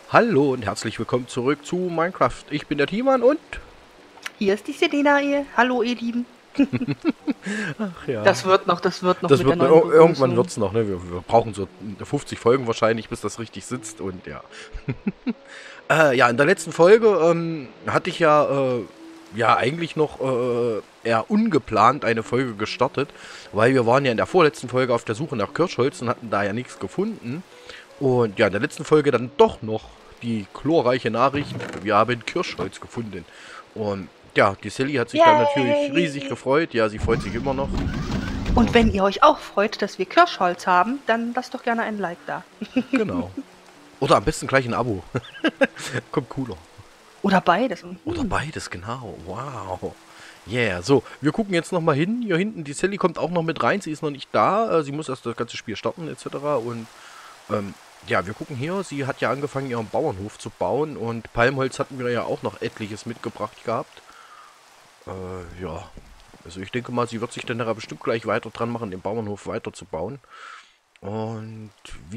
Hallo und herzlich willkommen zurück zu Minecraft. Ich bin der Timon und... Hier ist die Selena, ihr. Hallo, ihr Lieben. Ach ja. Das wird noch Das mit der wird neuen irgendwann Begrüßung. wird's noch, ne? Wir brauchen so 50 Folgen wahrscheinlich, bis das richtig sitzt und ja. Ja, in der letzten Folge hatte ich ja eigentlich noch eher ungeplant eine Folge gestartet, weil wir waren ja in der vorletzten Folge auf der Suche nach Kirschholz und hatten da ja nichts gefunden. Und ja, in der letzten Folge dann doch noch die glorreiche Nachricht, wir haben Kirschholz gefunden. Und ja, die Sally hat sich dann natürlich riesig Yay! gefreut. Ja, sie freut sich immer noch. Und wenn ihr euch auch freut, dass wir Kirschholz haben, dann lasst doch gerne ein Like da. Genau. Oder am besten gleich ein Abo. Kommt cooler. Oder beides. Oder beides, genau. Wow. Yeah, so, wir gucken jetzt nochmal hin. Hier hinten, die Sally kommt auch noch mit rein. Sie ist noch nicht da. Sie muss erst das ganze Spiel starten, etc. Und ja, wir gucken hier. Sie hat ja angefangen, ihren Bauernhof zu bauen. Und Palmholz hatten wir ja auch noch etliches mitgebracht gehabt. Ja. Also ich denke mal, sie wird sich dann da bestimmt gleich weiter dran machen, den Bauernhof weiterzubauen. Und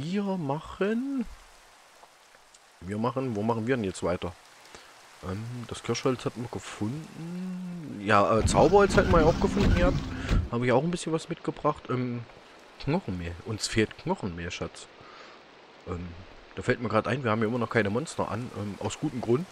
wo machen wir denn jetzt weiter? Das Kirschholz hatten wir gefunden. Ja, Zauberholz hatten wir ja auch gefunden gehabt. Habe ich auch ein bisschen was mitgebracht. Knochenmehl. Uns fehlt Knochenmehl, Schatz. Da fällt mir gerade ein, wir haben ja immer noch keine Monster an. Aus gutem Grund.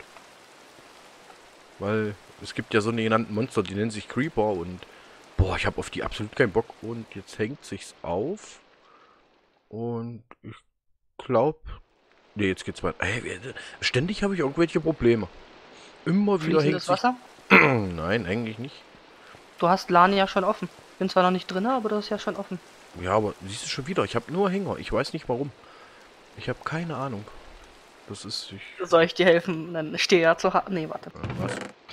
Weil es gibt ja so eine genannten Monster, die nennen sich Creeper und... Boah, ich habe auf die absolut keinen Bock. Und jetzt hängt sich's auf. Und ich glaube... Ne, jetzt geht's weiter. Hey, ständig habe ich irgendwelche Probleme. Immer wieder hängt Fließendes sich... Wasser? Nein, eigentlich nicht. Du hast Lani ja schon offen. Bin zwar noch nicht drin, aber du hast ja schon offen. Ja, aber siehst du schon wieder, ich habe nur Hänger. Ich weiß nicht warum. Ich habe keine Ahnung. Das ist... Soll ich dir helfen? Dann stehe ja zu hart. Nee, warte. Was?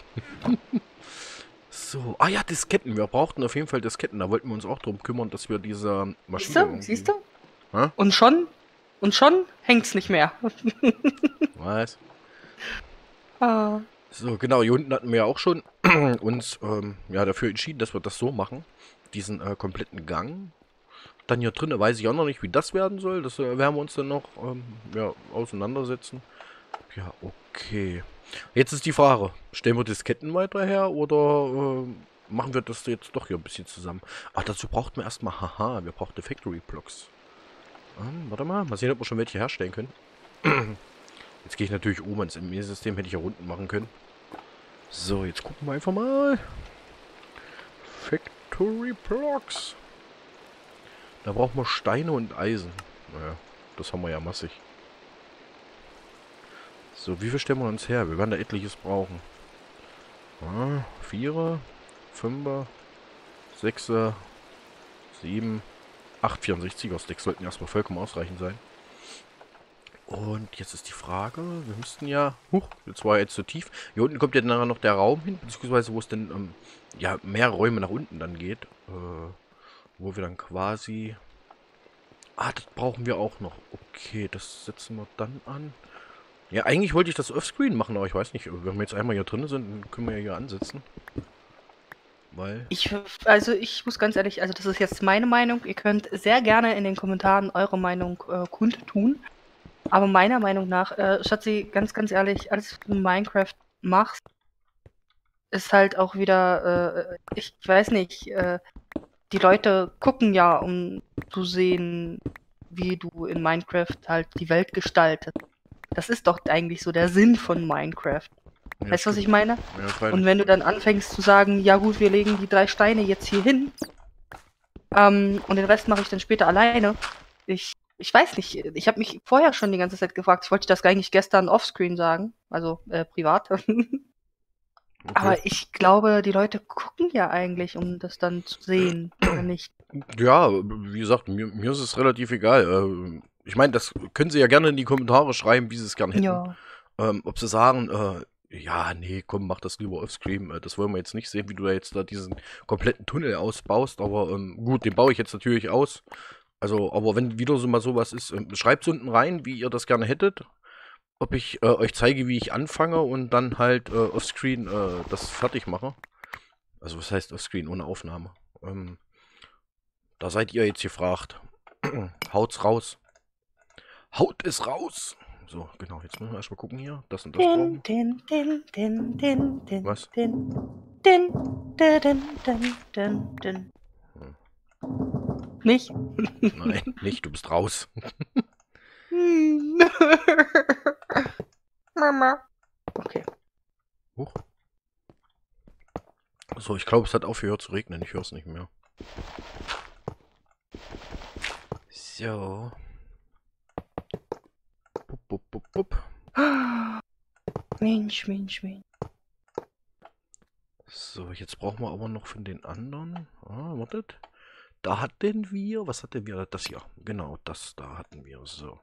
So. Ah ja, Disketten. Wir brauchten auf jeden Fall Disketten. Da wollten wir uns auch drum kümmern, dass wir diese Siehst Maschine du? irgendwie... Siehst du? Hä? Und schon hängt's nicht mehr. Was? Ah. So, genau, hier unten hatten wir ja auch schon uns ja, dafür entschieden, dass wir das so machen. Diesen kompletten Gang. Dann hier drinnen weiß ich auch noch nicht, wie das werden soll. Das werden wir uns dann noch ja, auseinandersetzen. Ja, okay. Jetzt ist die Frage, stellen wir Disketten weiter her oder machen wir das jetzt doch hier ein bisschen zusammen? Ach, dazu braucht man erstmal, haha, wir brauchen Factory Blocks. Warte mal sehen, ob wir schon welche herstellen können. Jetzt gehe ich natürlich oben ins ME-System, hätte ich ja unten machen können. So, jetzt gucken wir einfach mal. Factory Blocks. Da brauchen wir Steine und Eisen. Naja, das haben wir ja massig. So, wie viel stellen wir uns her? Wir werden da etliches brauchen. 4, 5, 6, 7, 8 64er Sticks sollten erstmal vollkommen ausreichend sein. Und jetzt ist die Frage, wir müssten ja... Huch, jetzt war jetzt zu tief. Hier unten kommt ja nachher noch der Raum hin, beziehungsweise wo es denn ja, mehr Räume nach unten dann geht. Wo wir dann quasi... Ah, das brauchen wir auch noch. Okay, das setzen wir dann an. Ja, eigentlich wollte ich das offscreen machen, aber ich weiß nicht, wenn wir jetzt einmal hier drin sind, dann können wir ja hier ansetzen. Weil... Ich muss ganz ehrlich, also das ist jetzt meine Meinung. Ihr könnt sehr gerne in den Kommentaren eure Meinung kundtun. Aber meiner Meinung nach, Schatzi, ganz ehrlich, alles, was du in Minecraft machst, ist halt auch wieder, ich weiß nicht, die Leute gucken ja, um zu sehen, wie du in Minecraft halt die Welt gestaltest. Das ist doch eigentlich so der Sinn von Minecraft. Ja, Weißt du, was stimmt. ich meine? Ja, freilich. Und wenn du dann anfängst zu sagen, ja gut, wir legen die 3 Steine jetzt hier hin, und den Rest mache ich dann später alleine. Ich weiß nicht, ich habe mich vorher schon die ganze Zeit gefragt, ich wollte das eigentlich gestern offscreen sagen, also privat. Okay. Aber ich glaube, die Leute gucken ja eigentlich, um das dann zu sehen, oder nicht? Ja, wie gesagt, mir ist es relativ egal. Ich meine, das können Sie ja gerne in die Kommentare schreiben, wie Sie es gern hätten. Ja. Ob Sie sagen, ja, nee, komm, mach das lieber offscreen. Das wollen wir jetzt nicht sehen, wie du da jetzt da diesen kompletten Tunnel ausbaust. Aber gut, den baue ich jetzt natürlich aus. Also, aber wenn wieder so mal sowas ist, schreibt unten rein, wie ihr das gerne hättet. Ob ich euch zeige, wie ich anfange und dann halt offscreen das fertig mache. Also, was heißt offscreen ohne Aufnahme? Da seid ihr jetzt gefragt. Haut's raus. Haut es raus. So, genau. Jetzt müssen wir erstmal gucken hier. Das und das brauchen. Was? Nicht? Nein, nicht. Du bist raus. Mama. Okay. Huch. So, ich glaube, es hat aufgehört zu regnen. Ich höre es nicht mehr. So. Bup, bup, bup, bup. Mensch, Mensch, Mensch. So, jetzt brauchen wir aber noch von den anderen. Ah, wartet. Da hatten wir. Was hatten wir? Das hier. Genau, das da hatten wir. So.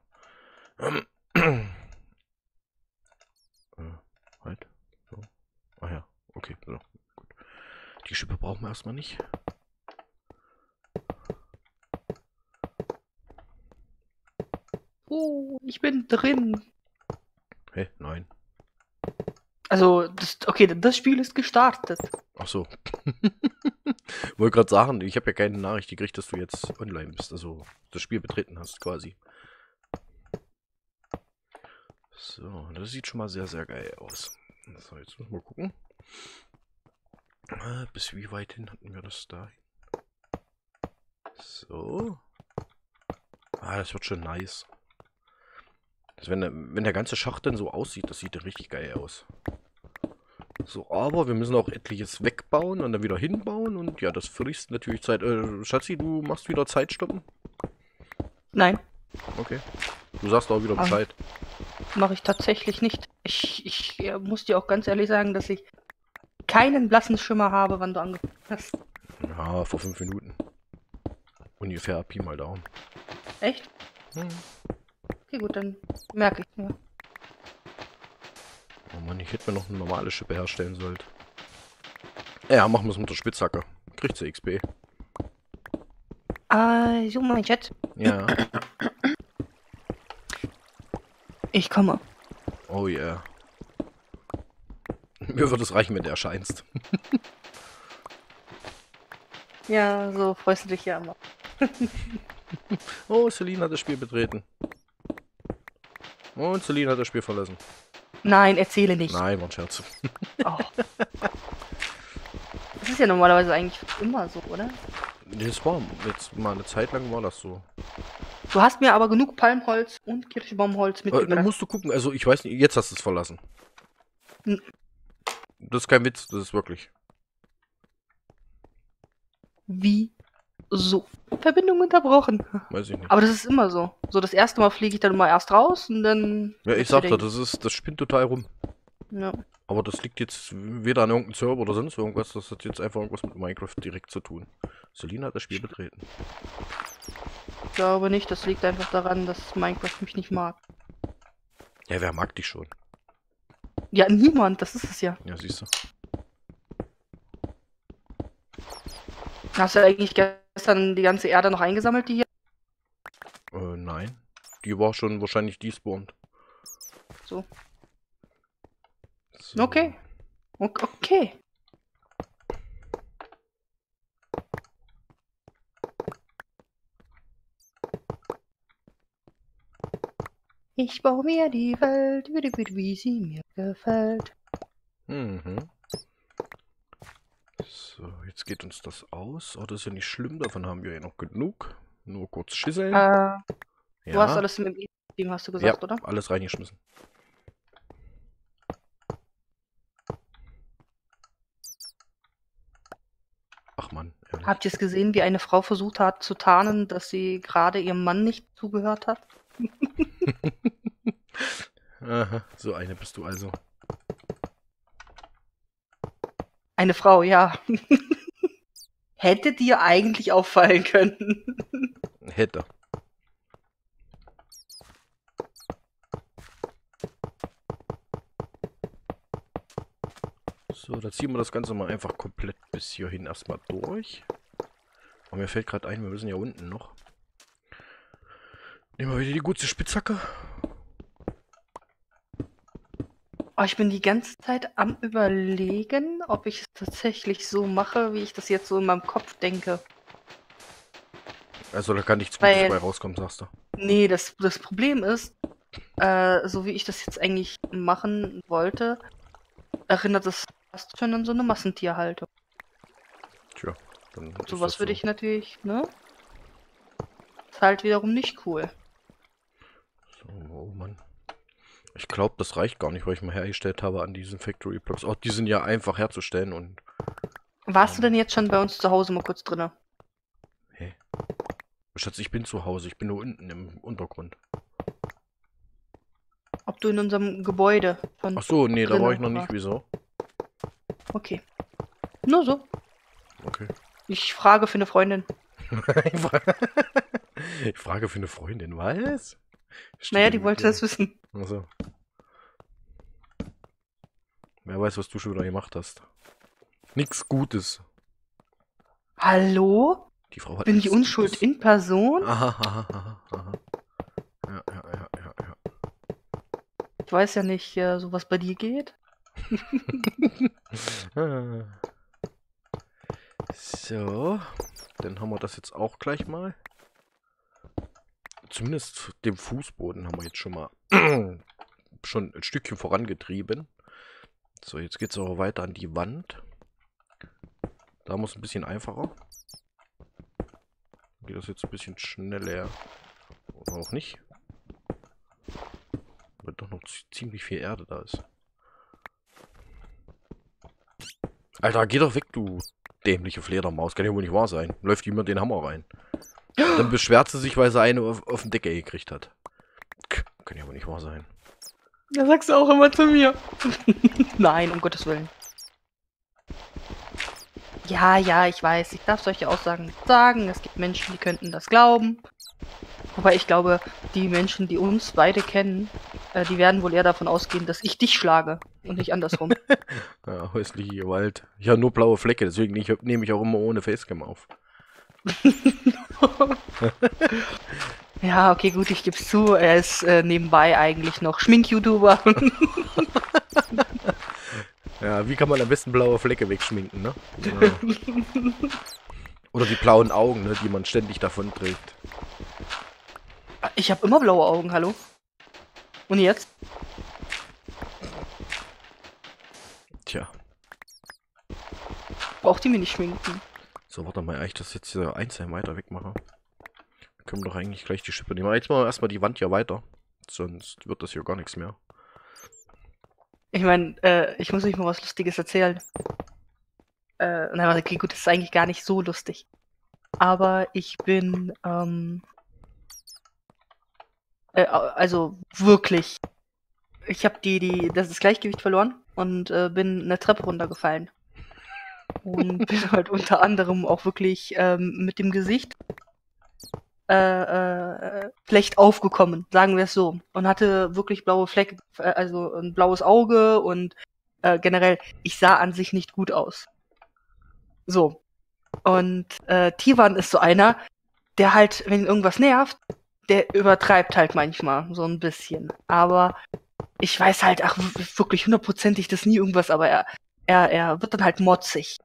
Halt. So. Ah ja. Okay. So. Gut. Die Schippe brauchen wir erstmal nicht. Oh, ich bin drin. Hä? Nein. Also, okay, das Spiel ist gestartet. Ach so. Wollte gerade sagen, ich habe ja keine Nachricht gekriegt, dass du jetzt online bist. Also das Spiel betreten hast quasi. So, das sieht schon mal sehr, sehr geil aus. So, jetzt müssen wir gucken. Bis wie weit hin hatten wir das da? So. Ah, das wird schon nice. Also wenn der ganze Schacht dann so aussieht, das sieht dann richtig geil aus. So, aber wir müssen auch etliches wegbauen und dann wieder hinbauen und ja, das frisst natürlich Zeit. Schatzi, du machst wieder Zeit stoppen? Nein, Okay. Du sagst auch wieder Bescheid. mache ich tatsächlich nicht. Ich muss dir auch ganz ehrlich sagen, dass ich keinen blassen Schimmer habe, wann du angefangen hast. Ja, vor 5 Minuten. Ungefähr Pi mal Daumen. Echt? Okay, gut, dann merke ich mir. Oh Mann, ich hätte mir noch eine normale Schippe herstellen sollen. Ja, machen wir es mit der Spitzhacke. Kriegt sie XP. So, mein Chat. Ja. Ich komme. Oh yeah. Mir wird es reichen, wenn du erscheinst. Ja, so freust du dich ja immer. Oh, Celine hat das Spiel betreten. Und Celine hat das Spiel verlassen. Nein, erzähle nicht. Nein, war ein Scherz. Oh. Das ist ja normalerweise eigentlich immer so, oder? Das war jetzt mal eine Zeit lang war das so. Du hast mir aber genug Palmholz und Kirschbaumholz Dann mitgebracht. musst du gucken, also ich weiß nicht, jetzt hast du es verlassen. Hm. Das ist kein Witz, das ist wirklich. Wie so? Verbindung unterbrochen. Weiß ich nicht. Aber das ist immer so. So, das erste Mal fliege ich dann mal erst raus und dann... Ja, ich sag doch, das spinnt total rum. Ja. Aber das liegt jetzt weder an irgendeinem Server oder sonst irgendwas. Das hat jetzt einfach irgendwas mit Minecraft direkt zu tun. Selina hat das Spiel betreten. Ich glaube nicht, das liegt einfach daran, dass Minecraft mich nicht mag. Ja, wer mag dich schon? Ja, niemand, das ist es ja. Ja, siehst du. Hast du eigentlich gestern die ganze Erde noch eingesammelt, die hier? Nein. Die war schon wahrscheinlich despawned. So. So. Okay. Okay. Ich baue mir die Welt, wie sie mir gefällt. Mhm. So, jetzt geht uns das aus. Oh, das ist ja nicht schlimm, davon haben wir ja noch genug. Nur kurz schüsseln. Du hast alles im Team, hast du gesagt, ja, oder? alles reingeschmissen. Ach Mann, ehrlich. Habt ihr es gesehen, wie eine Frau versucht hat zu tarnen, dass sie gerade ihrem Mann nicht zugehört hat? Aha, so eine bist du also. Eine Frau, ja. Hätte dir eigentlich auffallen können. Hätte. So, da ziehen wir das Ganze mal einfach komplett bis hierhin erstmal durch. Aber mir fällt gerade ein, wir müssen ja unten noch. Nehmen wir wieder die gute Spitzhacke. Oh, ich bin die ganze Zeit am Überlegen, ob ich es tatsächlich so mache, wie ich das jetzt so in meinem Kopf denke. Also da kann nichts Gutes bei rauskommen, sagst du. Nee, das Problem ist, so wie ich das jetzt eigentlich machen wollte, erinnert es fast schon an so eine Massentierhaltung. Tja, dann ist Sowas das würde so. ich natürlich, ne? Ist halt wiederum nicht cool. So, oh Mann. Ich glaube, das reicht gar nicht, was ich mal hergestellt habe an diesen Factory Blocks. Oh, die sind ja einfach herzustellen und... Warst du denn jetzt schon bei uns zu Hause mal kurz drinne? Hey. Schatz, ich bin zu Hause. Ich bin nur unten im Untergrund. Ob du in unserem Gebäude von Ach so, nee, da war ich noch drinnen nicht. Wieso? Okay. Nur so. Okay. Ich frage für eine Freundin. Ich frage für eine Freundin, was? Naja, die wollte das wissen. Also. Wer weiß, was du schon wieder gemacht hast. Nix Gutes. Hallo? Die Frau hat Bin nichts die Unschuld Gutes. in Person? Aha, aha, aha, aha. Ja. Ich weiß ja nicht, so was bei dir geht. So. Dann haben wir das jetzt auch gleich mal. Zumindest den Fußboden haben wir jetzt schon mal schon ein Stückchen vorangetrieben. So, jetzt geht es aber weiter an die Wand. Da muss ein bisschen einfacher. Geht das jetzt ein bisschen schneller. Oder auch nicht. Weil doch noch ziemlich viel Erde da ist. Alter, geh doch weg, du dämliche Fledermaus. Kann ja wohl nicht wahr sein. Läuft jemand den Hammer rein. Dann beschwert sie sich, weil sie eine auf den Deckel gekriegt hat. Kann ja wohl nicht wahr sein. Das sagst du auch immer zu mir. Nein, um Gottes Willen. Ja, ich weiß. Ich darf solche Aussagen nicht sagen. Es gibt Menschen, die könnten das glauben. Aber ich glaube, die Menschen, die uns beide kennen, die werden wohl eher davon ausgehen, dass ich dich schlage und nicht andersrum. Ja, häusliche Gewalt. Ich habe nur blaue Flecke, deswegen nehme ich auch immer ohne Facecam auf. Ja, okay, gut, ich geb's zu. Er ist nebenbei eigentlich noch Schmink-YouTuber. Ja, wie kann man am besten blaue Flecke wegschminken, ne? Ja. Oder die blauen Augen, ne, die man ständig davon trägt. Ich habe immer blaue Augen, hallo? Und jetzt? Tja. Braucht die mir nicht schminken. So, warte mal, ich das jetzt einzeln weiter wegmache. Dann können wir doch eigentlich gleich die Schippe nehmen. Jetzt machen wir erstmal die Wand hier weiter. Sonst wird das hier gar nichts mehr. Ich meine, ich muss euch mal was Lustiges erzählen. Okay, gut, das ist eigentlich gar nicht so lustig. Aber ich bin, also wirklich, ich habe das Gleichgewicht verloren und bin eine Treppe runtergefallen. Und bin halt unter anderem auch wirklich mit dem Gesicht schlecht aufgekommen, sagen wir es so. Und hatte wirklich blaue Flecke, also ein blaues Auge und generell, ich sah an sich nicht gut aus. So. Und Tivan ist so einer, der halt, wenn ihn irgendwas nervt, der übertreibt halt manchmal so ein bisschen. Aber ich weiß halt, wirklich hundertprozentig das nie irgendwas, aber er wird dann halt motzig.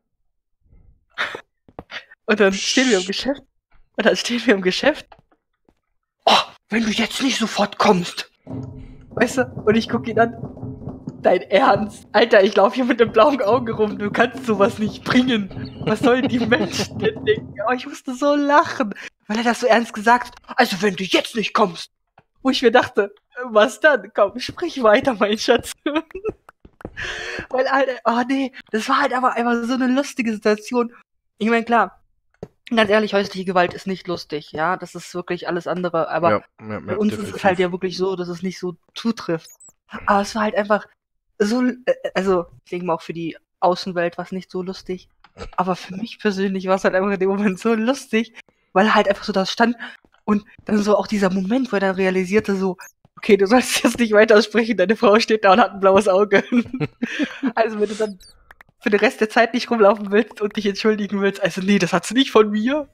Und dann stehen wir im Geschäft. Oh, wenn du jetzt nicht sofort kommst. Weißt du? Und ich gucke ihn an. Dein Ernst? Alter, ich laufe hier mit dem blauen Auge rum. Du kannst sowas nicht bringen. Was sollen die Menschen denn denken? Oh, ich musste so lachen, weil er das so ernst gesagt hat. Also wenn du jetzt nicht kommst. Wo ich mir dachte, was dann? Komm, sprich weiter, mein Schatz. Weil, Alter, oh nee, das war halt aber einfach so eine lustige Situation. Ich meine, klar, ganz ehrlich, häusliche Gewalt ist nicht lustig, ja, das ist wirklich alles andere, aber bei uns ist es halt ja wirklich so, dass es nicht so zutrifft. Aber es war halt einfach so, also, ich denke mal auch für die Außenwelt war es nicht so lustig, aber für mich persönlich war es halt einfach in dem Moment so lustig, weil er halt einfach so da stand und dann so auch dieser Moment, wo er dann realisierte so, okay, du sollst jetzt nicht weiter sprechen, deine Frau steht da und hat ein blaues Auge. Also wenn du dann für den Rest der Zeit nicht rumlaufen willst und dich entschuldigen willst, also nee, das hat sie nicht von mir.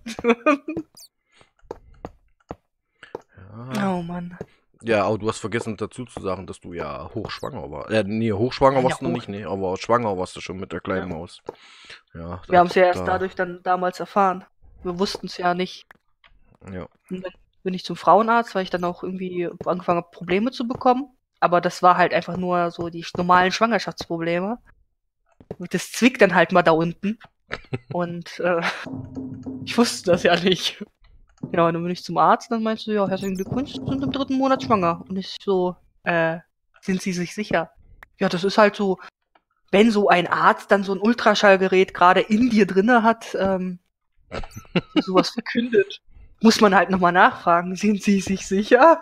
Ja. Oh Mann. Ja, aber du hast vergessen dazu zu sagen, dass du ja hochschwanger warst. Nee, hochschwanger warst du noch nicht, nee, aber schwanger warst du schon mit der kleinen Maus. Ja, wir haben es ja erst dadurch dann damals erfahren. Wir wussten es ja nicht. Ja. Und bin ich zum Frauenarzt, weil ich dann auch irgendwie angefangen habe, Probleme zu bekommen. Aber das war halt einfach nur so die normalen Schwangerschaftsprobleme. Und das zwickt dann halt mal da unten. Und ich wusste das ja nicht. Ja, und dann bin ich zum Arzt, dann meinst du, ja, herzlichen Glückwunsch, Sie sind im 3. Monat schwanger. Und ich so, sind Sie sich sicher? Ja, das ist halt so, wenn so ein Arzt dann so ein Ultraschallgerät gerade in dir drinne hat, sowas verkündet, muss man halt nochmal nachfragen, sind Sie sich sicher?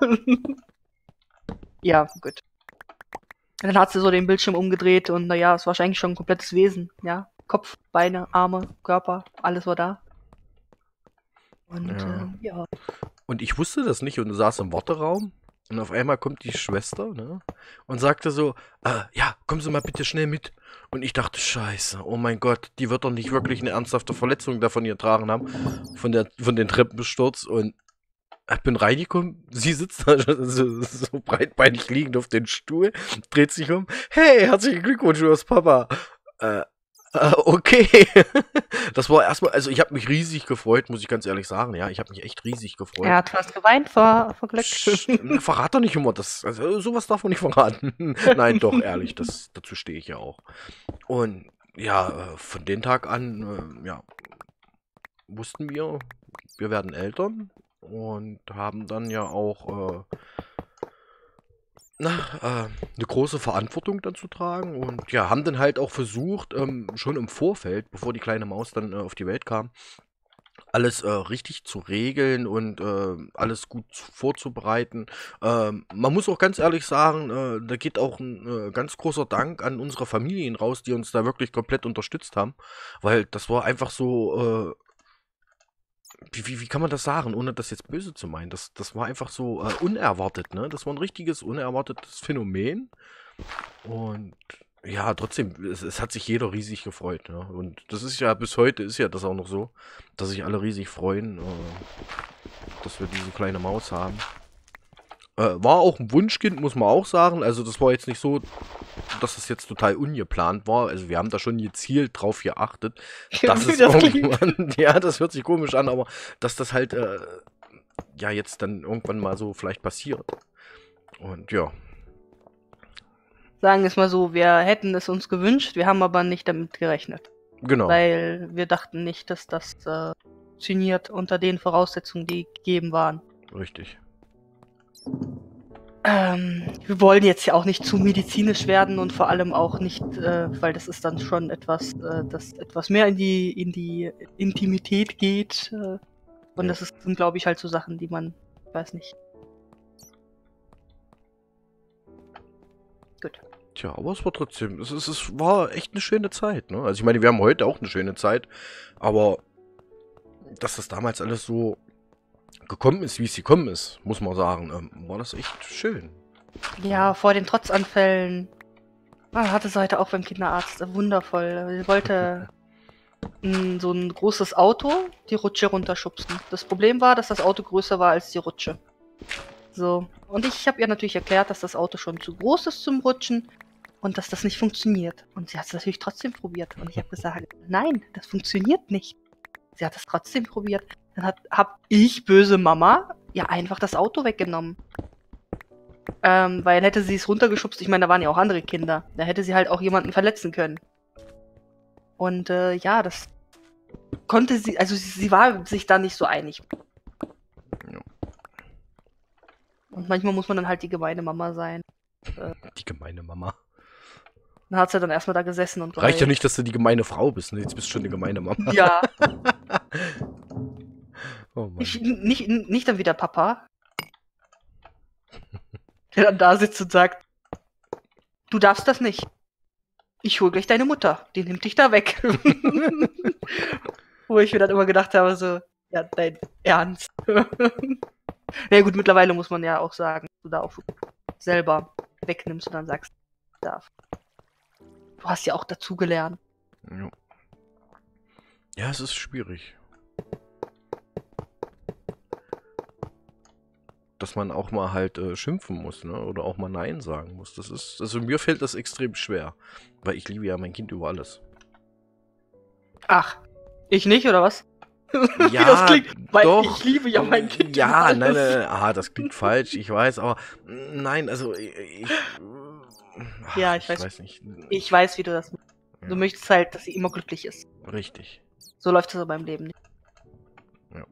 Ja, gut. Und dann hat sie so den Bildschirm umgedreht und naja, es war wahrscheinlich schon ein komplettes Wesen, ja. Kopf, Beine, Arme, Körper, alles war da. Und ja. Und ich wusste das nicht und saß im Warteraum. Und auf einmal kommt die Schwester, ne? Und sagte so, ja, kommen Sie mal bitte schnell mit. Und ich dachte, scheiße, oh mein Gott, die wird doch nicht wirklich eine ernsthafte Verletzung davon getragen haben. Von den Treppensturz. Und ich bin reingekommen, sie sitzt da so breitbeinig liegend auf dem Stuhl, dreht sich um. Hey, herzlichen Glückwunsch, du hast Papa. Okay. Das war erstmal, also ich habe mich riesig gefreut, muss ich ganz ehrlich sagen. Ja, ich habe mich echt riesig gefreut. Er hat fast geweint vor Glück. Verrat doch nicht immer das. Also sowas darf man nicht verraten. Nein, doch, ehrlich, dazu stehe ich ja auch. Und ja, von dem Tag an, ja, wussten wir werden Eltern und haben dann ja auch eine große Verantwortung dann zu tragen und ja, haben dann halt auch versucht, schon im Vorfeld, bevor die kleine Maus dann auf die Welt kam, alles richtig zu regeln und alles gut vorzubereiten. Man muss auch ganz ehrlich sagen, da geht auch ein ganz großer Dank an unsere Familien raus, die uns da wirklich komplett unterstützt haben, weil das war einfach so, wie kann man das sagen, ohne das jetzt böse zu meinen? Das war einfach so unerwartet, ne? Das war ein richtiges, unerwartetes Phänomen. Und ja, trotzdem, es hat sich jeder riesig gefreut, ne? Und das ist ja, bis heute ist ja das auch noch so, dass sich alle riesig freuen, dass wir diese kleine Maus haben. War auch ein Wunschkind, muss man auch sagen. Also das war jetzt nicht so, dass das jetzt total ungeplant war. Also wir haben da schon gezielt drauf geachtet, dass es irgendwann, ja, das hört sich komisch an, aber dass das halt, ja, jetzt dann irgendwann mal so vielleicht passiert. Und ja. Sagen wir es mal so, wir hätten es uns gewünscht, wir haben aber nicht damit gerechnet. Genau. Weil wir dachten nicht, dass das funktioniert unter den Voraussetzungen, die gegeben waren. Richtig. Wir wollen jetzt ja auch nicht zu medizinisch werden und vor allem auch nicht, weil das ist dann schon etwas, das etwas mehr in die Intimität geht. Und das sind, glaube ich, halt so Sachen, die man, weiß nicht. Gut. Tja, aber es war trotzdem, es war echt eine schöne Zeit, ne? Also ich meine, wir haben heute auch eine schöne Zeit, aber dass das damals alles so gekommen ist, wie es gekommen ist, muss man sagen, war das echt schön. Ja, vor den Trotzanfällen. Hatte sie heute auch beim Kinderarzt. Wundervoll. Sie wollte so ein großes Auto die Rutsche runterschubsen. Das Problem war, dass das Auto größer war als die Rutsche. So. Und ich habe ihr natürlich erklärt, dass das Auto schon zu groß ist zum Rutschen und dass das nicht funktioniert. Und sie hat es natürlich trotzdem probiert. Und ich habe gesagt, nein, das funktioniert nicht. Sie hat es trotzdem probiert. Dann hab ich, böse Mama, ja einfach das Auto weggenommen. Weil hätte sie es runtergeschubst, ich meine, da waren ja auch andere Kinder, da hätte sie halt auch jemanden verletzen können. Und ja, das konnte sie, also sie war sich da nicht so einig. Ja. Und manchmal muss man dann halt die gemeine Mama sein. Die gemeine Mama. Dann hat sie dann erstmal da gesessen und Reicht ja nicht, dass du die gemeine Frau bist, ne? Jetzt bist du schon eine gemeine Mama. Ja. Oh Mann. Nicht dann wieder Papa. Der dann da sitzt und sagt, du darfst das nicht. Ich hol gleich deine Mutter, die nimmt dich da weg. Wo ich mir dann immer gedacht habe, so, ja, dein Ernst. Na gut, mittlerweile muss man ja auch sagen, dass du da auch selber wegnimmst und dann sagst, du darf. Du hast ja auch dazugelernt. Ja. Ja, es ist schwierig. Dass man auch mal halt schimpfen muss, ne? Oder auch mal Nein sagen muss. Das ist, also mir fällt das extrem schwer. Weil ich liebe ja mein Kind über alles. Ach, ich nicht, oder was? Wie das Ja, klingt, weil doch. ich liebe ja mein Kind über Ja, nein, alles. nein, ah, das klingt falsch, ich weiß, aber nein, also Ja, ich weiß nicht. ich weiß, wie du das machst. Du Ja, möchtest halt, dass sie immer glücklich ist. richtig. So läuft es aber im Leben nicht. Ja.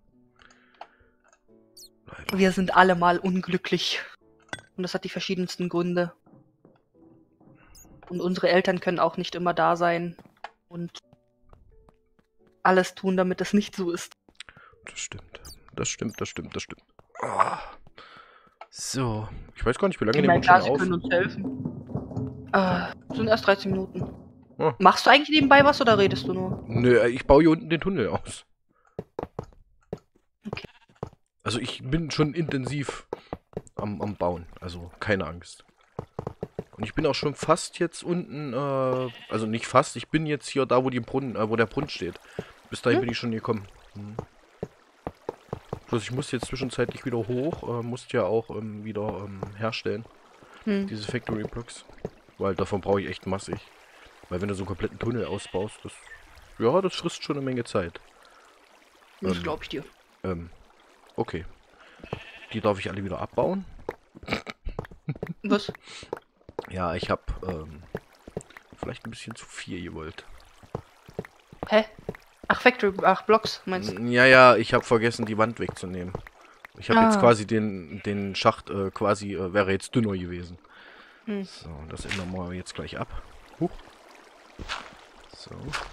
Leider. Wir sind alle mal unglücklich. Und das hat die verschiedensten Gründe. Und unsere Eltern können auch nicht immer da sein und alles tun, damit es nicht so ist. Das stimmt. Das stimmt, das stimmt, das stimmt. Ah. So, ich weiß gar nicht, wie lange Ich nehmen meine, wir klar, schon sie auf? können uns helfen. Sind erst 13 Minuten. Ah. Machst du eigentlich nebenbei was oder redest du nur? Nö, ich baue hier unten den Tunnel aus. Okay. Also ich bin schon intensiv am Bauen, also keine Angst. Und ich bin auch schon fast jetzt unten, also nicht fast, ich bin jetzt hier da, wo wo der Brunnen steht. Bis dahin bin ich schon gekommen. Bloß ich muss jetzt zwischenzeitlich wieder hoch, musste ja auch wieder herstellen. Diese Factory Blocks. Weil davon brauche ich echt massig. Weil wenn du so einen kompletten Tunnel ausbaust, das frisst schon eine Menge Zeit. Das glaube ich dir. Okay. Die darf ich alle wieder abbauen. Was? Ja, ich habe vielleicht ein bisschen zu viel gewollt. Hä? Ach, Blocks, meinst du? Ja, ich habe vergessen, die Wand wegzunehmen. Ich habe jetzt quasi den Schacht wäre jetzt dünner gewesen. So, das ändern wir jetzt gleich ab. Huch. So.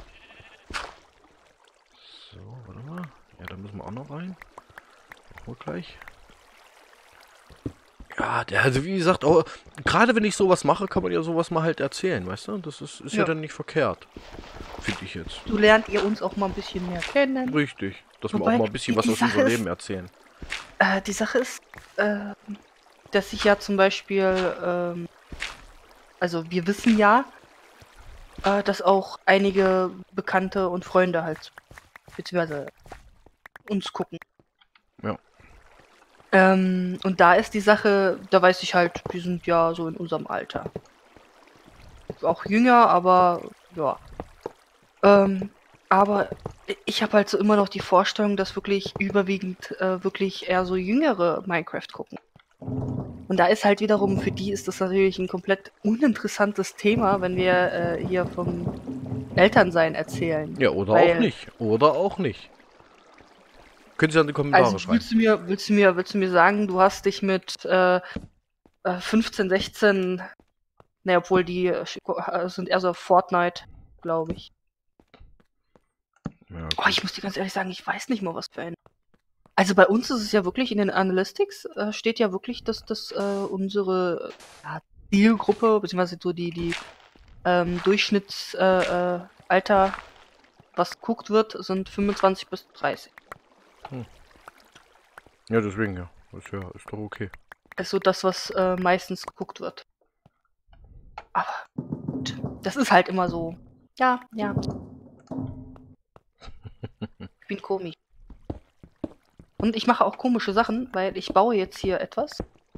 So, warte mal. Ja, da müssen wir auch noch rein. Machen wir gleich. Ja, also wie gesagt, auch, gerade wenn ich sowas mache, kann man ja sowas mal halt erzählen, weißt du? Das ist ja dann nicht verkehrt. Finde ich jetzt. So lernt ihr uns auch mal ein bisschen mehr kennen. Richtig. Dass wir Wobei, auch mal ein bisschen was die aus unserem Sache Leben erzählen. Die Sache ist, dass ich ja zum Beispiel, also wir wissen ja, dass auch einige Bekannte und Freunde halt, beziehungsweise uns gucken. Ja. Und da ist die Sache, da weiß ich halt, die sind ja so in unserem Alter. Auch jünger, aber ja. Aber ich habe halt so immer noch die Vorstellung, dass wirklich überwiegend wirklich eher so jüngere Minecraft gucken. Und da ist halt wiederum, für die ist das natürlich ein komplett uninteressantes Thema, wenn wir hier vom Elternsein erzählen. Ja, oder Weil, auch nicht. Oder auch nicht. Können Sie an die Kommentare also schreiben. willst du mir sagen, du hast dich mit 15, 16, ne, obwohl die sind eher so Fortnite, glaube ich. Ja, Oh, ich muss dir ganz ehrlich sagen, ich weiß nicht mal, was für ein. Also bei uns ist es ja wirklich in den Analytics steht ja wirklich, dass das unsere Zielgruppe, beziehungsweise so die Durchschnittsalter, was geguckt wird, sind 25 bis 30. Ja, deswegen ja. Ist doch okay. Ist so das, was meistens geguckt wird. Aber gut, das ist halt immer so. Ja. Ich bin komisch. Und ich mache auch komische Sachen, weil ich baue jetzt hier etwas.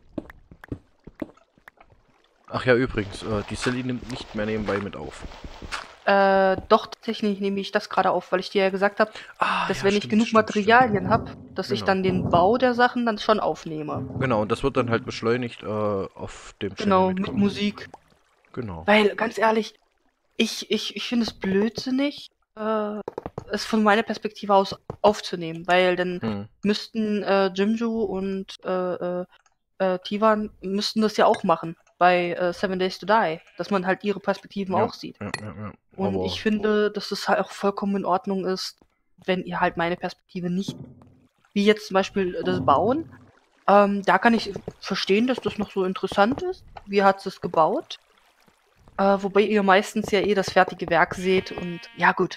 Ach ja, übrigens, die Sally nimmt nicht mehr nebenbei mit auf. Doch, tatsächlich nehme ich das gerade auf, weil ich dir ja gesagt habe, dass ja, wenn ich genug Materialien habe, dass ich Genau. dann den Bau der Sachen dann schon aufnehme. Genau, und das wird dann halt beschleunigt auf dem Genau, Channel mit Musik. Genau. Weil, ganz ehrlich, ich finde es blödsinnig, es von meiner Perspektive aus aufzunehmen, weil dann müssten Jimju und Tivan müssten das ja auch machen bei 7 Days to Die, dass man halt ihre Perspektiven auch sieht. Ja. Und Aber ich finde, dass es halt auch vollkommen in Ordnung ist, wenn ihr halt meine Perspektive nicht, wie jetzt zum Beispiel das Bauen, da kann ich verstehen, dass das noch so interessant ist. Wie hat es gebaut? Wobei ihr meistens ja das fertige Werk seht und ja gut.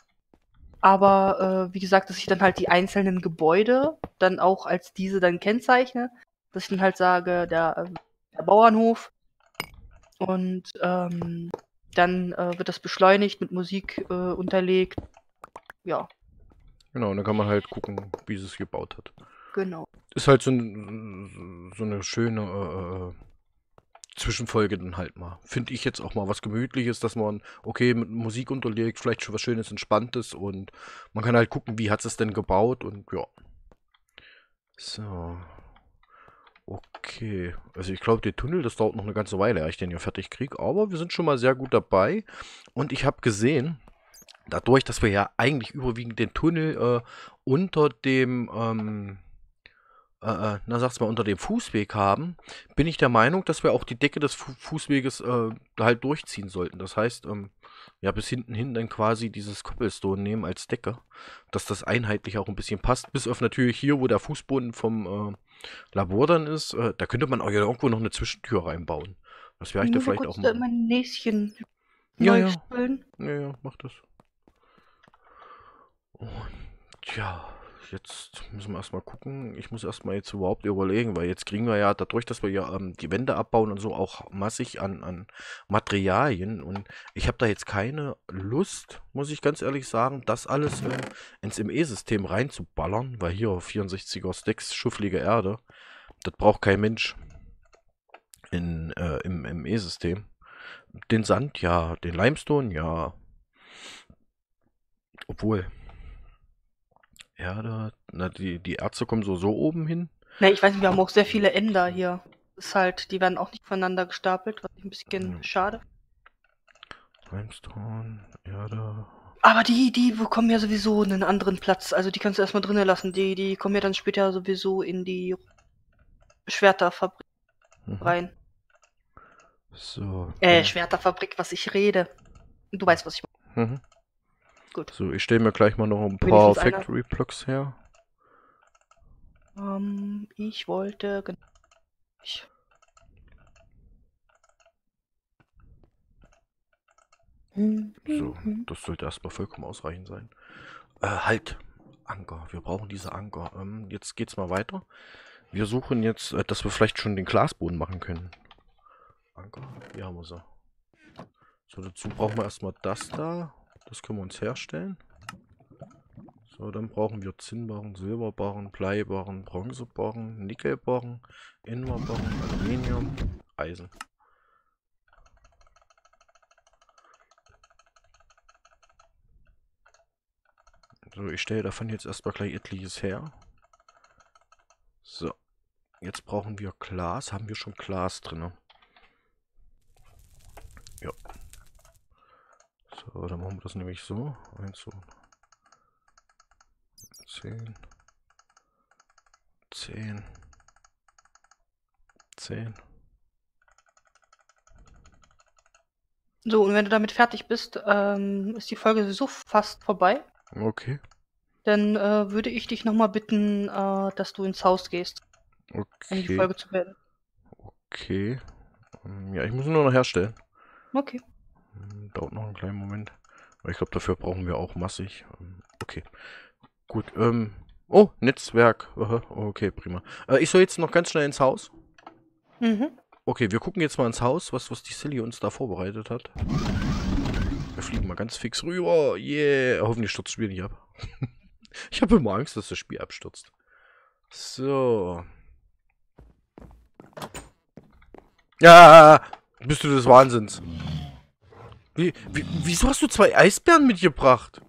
Aber wie gesagt, dass ich dann halt die einzelnen Gebäude dann auch als diese dann kennzeichne, dass ich dann halt sage, der Bauernhof und dann wird das beschleunigt mit Musik unterlegt. Ja. Genau, und dann kann man halt gucken, wie sie es gebaut hat. Genau. Ist halt so eine schöne Zwischenfolge dann halt mal. Finde ich jetzt auch mal was Gemütliches, dass man, okay, mit Musik unterlegt, vielleicht schon was Schönes, Entspanntes und man kann halt gucken, wie hat es denn gebaut und ja. So. Okay. Also ich glaube, der Tunnel, das dauert noch eine ganze Weile, ehe ich den hier fertig kriege, aber wir sind schon mal sehr gut dabei und ich habe gesehen, dadurch, dass wir ja eigentlich überwiegend den Tunnel unter dem, na sag's mal, unter dem Fußweg haben, bin ich der Meinung, dass wir auch die Decke des Fußweges halt durchziehen sollten. Das heißt, ja, bis hinten hin dann quasi dieses Cobblestone nehmen als Decke, dass das einheitlich auch ein bisschen passt. Bis auf natürlich hier, wo der Fußboden vom Labor dann ist, da könnte man auch ja irgendwo noch eine Zwischentür reinbauen. Das wäre ich da Nur mal vielleicht auch kurz mal. mein Näschen Ja, neu ja. füllen. Ja, mach das. Und ja, jetzt müssen wir erstmal gucken. Ich muss erstmal jetzt überhaupt überlegen, weil jetzt kriegen wir ja dadurch, dass wir ja die Wände abbauen und so auch massig an Materialien. Und ich habe da jetzt keine Lust, muss ich ganz ehrlich sagen, das alles ins ME-System reinzuballern, weil hier 64er Stacks, schufflige Erde, das braucht kein Mensch im ME-System. Den Sand, ja, den Limestone, ja. Obwohl. Erde, na, die Erze kommen so oben hin. Ne, ich weiß nicht, wir haben auch sehr viele Ender hier. Ist halt, die werden auch nicht voneinander gestapelt, was ich ein bisschen schade. Limestone, Erde. Aber die bekommen ja sowieso einen anderen Platz. Also die kannst du erstmal drinnen lassen. Die kommen ja dann später sowieso in die Schwerterfabrik rein. So. Schwerterfabrik, was ich rede. Du weißt, was ich meine. Mhm. Gut. So, ich stelle mir gleich mal noch ein paar Wenigstens einer. Factory Blocks her. Ich wollte... So, das sollte erstmal vollkommen ausreichend sein. Halt! Anker. Wir brauchen diese Anker. Jetzt geht's mal weiter. Wir suchen jetzt, dass wir vielleicht schon den Glasboden machen können. Anker. Hier haben wir sie. So, dazu brauchen wir erstmal das da. Das können wir uns herstellen. So, dann brauchen wir Zinnbarren, Silberbarren, Bleibarren, Bronzebarren, Nickelbarren, Inmerbarren, Aluminium, Eisen. So, ich stelle davon jetzt erstmal gleich etliches her. So, jetzt brauchen wir Glas. Haben wir schon Glas drin? Ja. So, dann machen wir das nämlich so. 1, 2, 10, 10, 10. So, und wenn du damit fertig bist, ist die Folge sowieso fast vorbei. Okay. Dann würde ich dich nochmal bitten, dass du ins Haus gehst, um die Folge zu beenden. Okay. Ja, ich muss ihn nur noch herstellen. Okay. Dauert noch einen kleinen Moment. Aber ich glaube, dafür brauchen wir auch massig. Okay. Gut, oh, Netzwerk. Okay, prima. Ich soll jetzt noch ganz schnell ins Haus. Mhm. Okay, wir gucken jetzt mal ins Haus, was die Silly uns da vorbereitet hat. Wir fliegen mal ganz fix rüber. Yeah. Hoffentlich stürzt das Spiel nicht ab. Ich habe immer Angst, dass das Spiel abstürzt. So. Ja, bist du des Wahnsinns. Wieso hast du 2 Eisbären mitgebracht?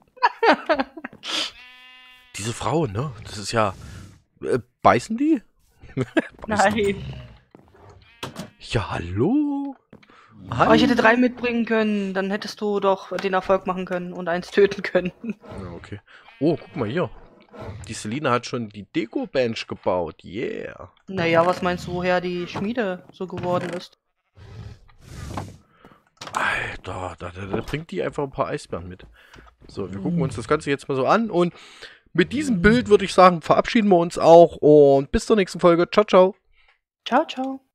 Diese Frau, ne? Das ist ja... beißen die? Nein. Die? Ja, hallo? Aber ich hätte 3 mitbringen können, dann hättest du doch den Erfolg machen können und 1 töten können. Ja, okay. Oh, guck mal hier. Die Selina hat schon die Deko-Bench gebaut. Yeah. Naja, was meinst du, woher die Schmiede so geworden ist? Alter, da bringt die einfach ein paar Eisbären mit. So, wir gucken uns das Ganze jetzt mal so an. Und mit diesem Bild würde ich sagen, verabschieden wir uns auch. Und bis zur nächsten Folge. Ciao, ciao. Ciao, ciao.